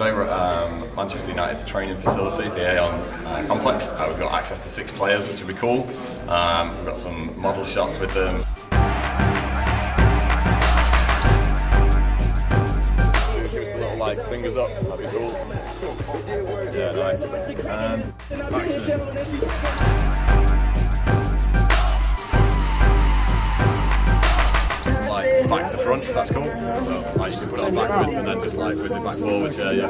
today we're at Manchester United's training facility, the Aon complex. We've got access to 6 players, which will be cool. We've got some model shots with them. Give us a little like fingers up, that'd be cool. Yeah, nice. And action. Back to front, that's cool. So like you can put it on backwards and then just like whiz it back forwards, yeah.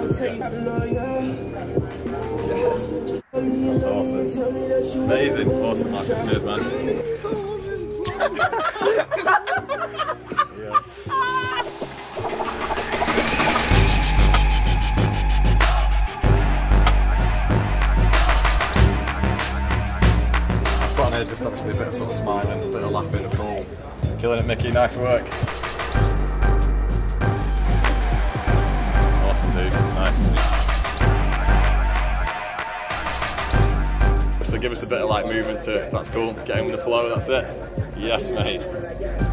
That's awesome. Amazing, awesome Marcus, cheers man. Yeah. I've got on here just obviously a bit of sort of smiling, a bit of laughing, a cool. Killing it, Mickey, nice work. Awesome, dude, nice. So give us a bit of like movement to it, if that's cool. Get in with the flow, that's it. Yes, mate.